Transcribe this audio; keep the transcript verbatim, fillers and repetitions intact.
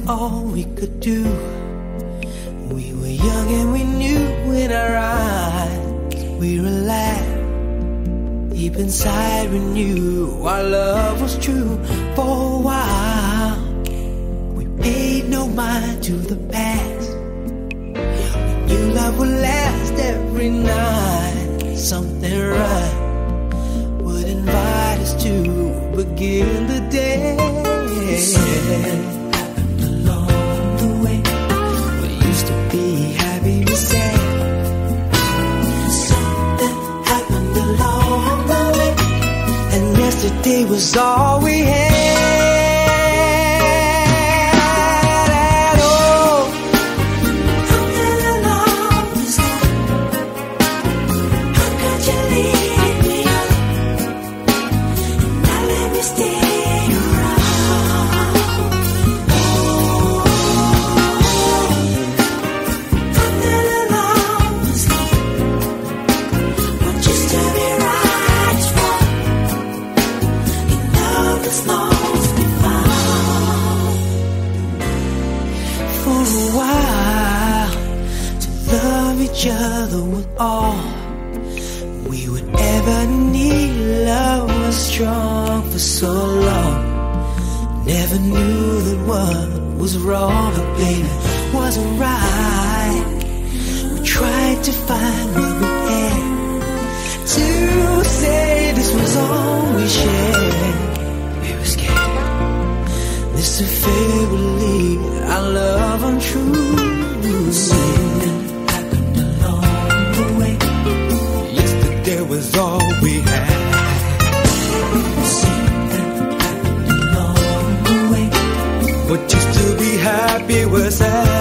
all we could do. We were young and we knew in our eyes we were alive. Deep inside we knew our love was true. For a while we paid no mind to the past. We knew love would last every night. Something right would invite us to begin the day. Something happened along the way. We used to be happy, we said. Something happened along the way, and yesterday was all we had. Each other with all we would ever need. Love was strong for so long. Never knew that what was wrong, but baby, wasn't right. We tried to find what we had to say this was all we shared. We were scared this affair would lead our love untrue. Yesterday was all we had. Something happened along the way. But just to be happy was sad.